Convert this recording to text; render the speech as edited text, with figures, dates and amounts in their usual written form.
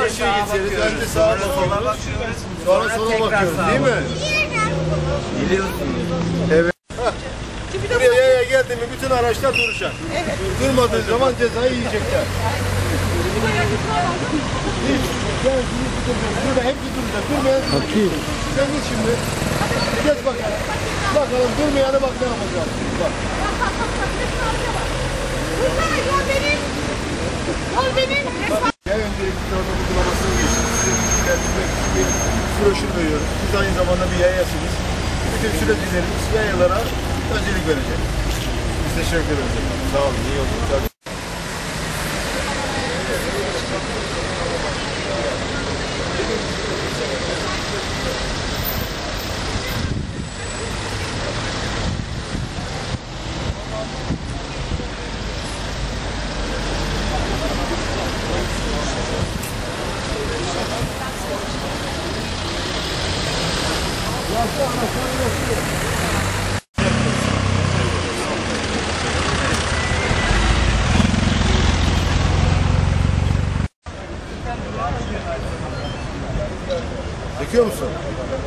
karşıya geçeriz. Önce sağa bakıyoruz. Sonra sola bakıyoruz değil mi? Biliyorsunuz. Evet. Buraya yaya geldi mi bütün araçlar duracak. Evet. Durmadığı zaman cezayı yiyecekler. Hiç. Burada hepsi duracak. Durmayan duracak. Sen git şimdi. Geç bakalım. Bakalım durmayanı bak ne yapacak. Bak. Yol benim. Yol benim. Ya öncelikli orada uygulamasını geçtik. Size bir broşür veriyoruz. Siz aynı zamanda bir yayasınız. Bütün süreçlerimiz yayalara öncelik verecek. Biz teşekkür ederiz. Sağ olun. İyi yolculuklar. Çekiyor musun?